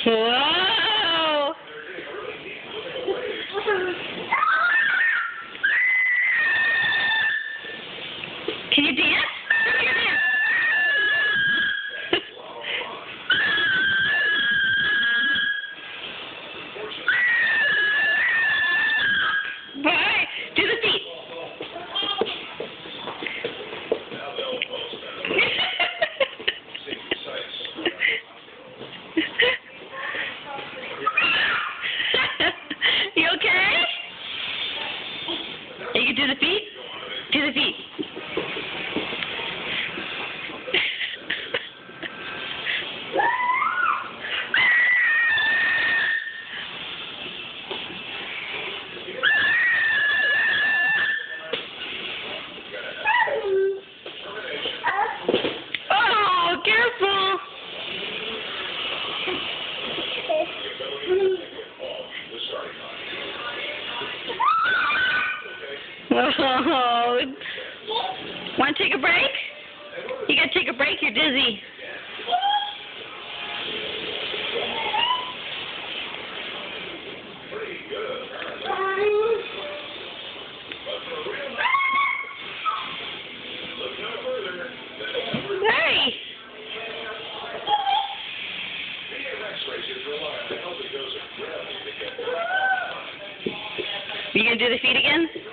Whoa! Can you dance? Show me your dance. Bye. Do the feet. You okay? You can do the feet? Do the feet. Oh, careful. Oh, want to take a break? You got to take a break. You're dizzy. Hey! You gonna do the feet again?